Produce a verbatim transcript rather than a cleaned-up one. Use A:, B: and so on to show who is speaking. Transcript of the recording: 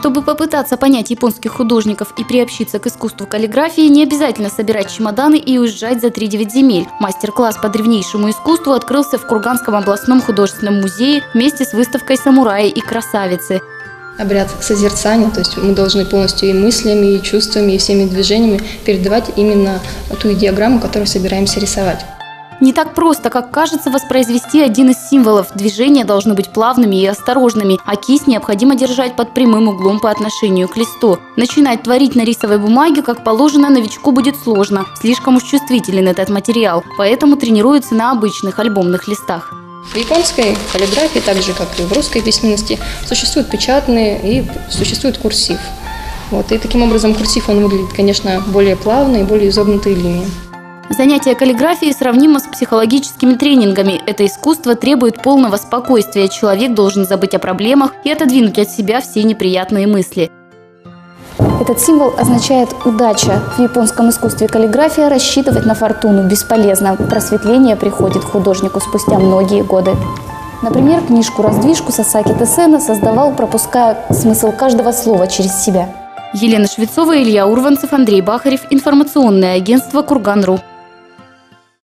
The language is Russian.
A: Чтобы попытаться понять японских художников и приобщиться к искусству каллиграфии, не обязательно собирать чемоданы и уезжать за три-девять земель. Мастер-класс по древнейшему искусству открылся в Курганском областном художественном музее вместе с выставкой «Самураи и красавицы».
B: Обряд созерцания, то есть мы должны полностью и мыслями, и чувствами, и всеми движениями передавать именно ту диаграмму, которую собираемся рисовать.
A: Не так просто, как кажется, воспроизвести один из символов. Движения должны быть плавными и осторожными, а кисть необходимо держать под прямым углом по отношению к листу. Начинать творить на рисовой бумаге, как положено, новичку будет сложно. Слишком уж чувствителен этот материал, поэтому тренируется на обычных альбомных листах.
B: В японской каллиграфии, так же как и в русской письменности, существуют печатные и существует курсив. Вот, и таким образом курсив он выглядит, конечно, более плавно и более изогнутые линии.
A: Занятие каллиграфией сравнимо с психологическими тренингами. Это искусство требует полного спокойствия. Человек должен забыть о проблемах и отодвинуть от себя все неприятные мысли.
C: Этот символ означает «удача». В японском искусстве каллиграфия рассчитывать на фортуну бесполезно. Просветление приходит к художнику спустя многие годы. Например, книжку-раздвижку Сасаки Тесена создавал, пропуская смысл каждого слова через себя.
A: Елена Швецова, Илья Урванцев, Андрей Бахарев. Информационное агентство «Курган.ру».